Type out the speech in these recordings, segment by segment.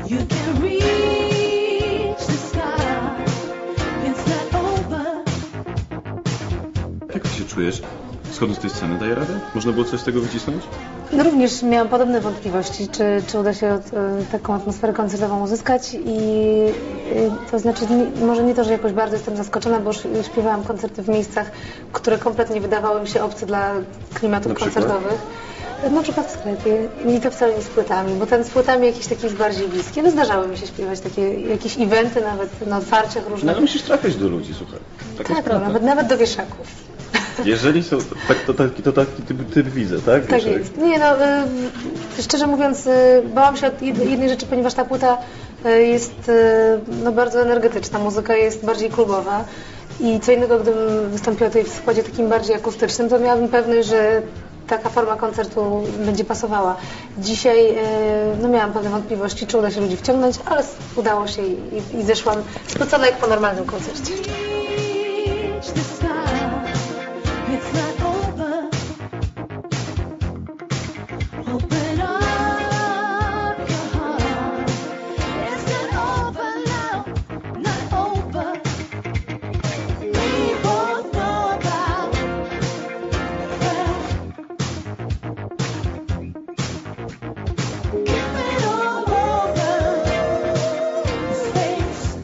You can reach the sky. It's not over. Jak ty się czujesz? Schodząc z tej sceny daje radę? Można było coś z tego wycisnąć? No również miałam podobne wątpliwości, czy uda się taką atmosferę koncertową uzyskać to znaczy może nie to, że jakoś bardzo jestem zaskoczona, bo już śpiewałam koncerty w miejscach, które kompletnie wydawały mi się obce dla klimatów koncertowych. Na przykład w sklepie i to wcale nie z płytami, bo ten z płytami jakiś taki jest bardziej bliski. Ale zdarzały mi się śpiewać takie jakieś eventy nawet na otwarciach różnych. No ale musisz trafiać do ludzi, słuchaj. Tak, nawet do wieszaków. Jeżeli są, to taki typ widzę, tak? Tak jest. Nie no, szczerze mówiąc, bałam się od jednej rzeczy, ponieważ ta płyta jest bardzo energetyczna, muzyka jest bardziej klubowa i co innego, gdybym wystąpiła tutaj w składzie takim bardziej akustycznym, to miałabym pewność, że taka forma koncertu będzie pasowała. Dzisiaj miałam pewne wątpliwości, czy uda się ludzi wciągnąć, ale udało się i zeszłam spocona jak po normalnym koncercie. It's not over. Open up your heart. It's not over now, not over. We both know about give it all over space.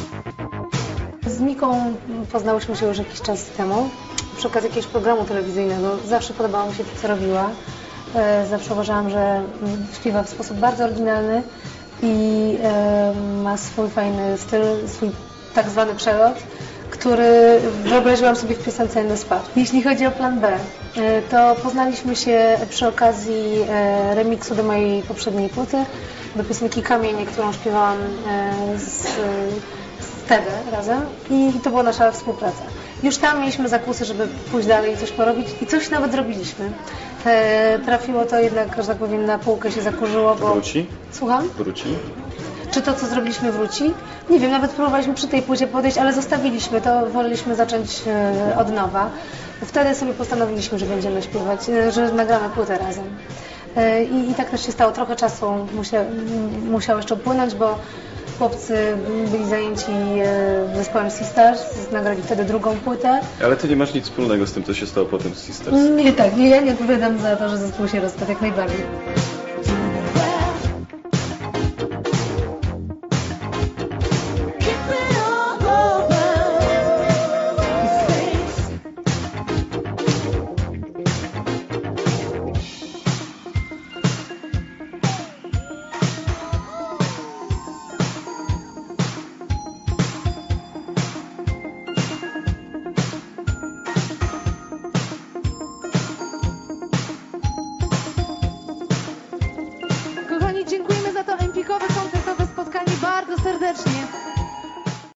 Z Miką poznałyśmy się już jakiś czas temu. Przy okazji jakiegoś programu telewizyjnego. Zawsze podobało mi się to, co robiła. Zawsze uważałam, że śpiewa w sposób bardzo oryginalny i ma swój fajny styl, swój tak zwany przelot, który wyobraziłam sobie w piosence In The Spot. Jeśli chodzi o plan B, to poznaliśmy się przy okazji remiksu do mojej poprzedniej płyty, do piosenki Kamienie, którą śpiewałam z Tede razem i to była nasza współpraca. Już tam mieliśmy zakusy, żeby pójść dalej i coś porobić i coś nawet zrobiliśmy. Trafiło to jednak, że tak powiem, na półkę się zakurzyło, bo... Wróci? Słucham? Wróci? Czy to, co zrobiliśmy, wróci? Nie wiem, nawet próbowaliśmy przy tej płycie podejść, ale zostawiliśmy to, woleliśmy zacząć od nowa. Wtedy sobie postanowiliśmy, że będziemy śpiewać, że nagramy płytę razem. I tak też się stało. Trochę czasu musiało jeszcze upłynąć, bo chłopcy byli zajęci zespołem Sisters, nagrali wtedy drugą płytę. Ale ty nie masz nic wspólnego z tym, co się stało potem z Sisters. Nie, tak, ja nie odpowiadam za to, że zespół się rozpadł, jak najbardziej.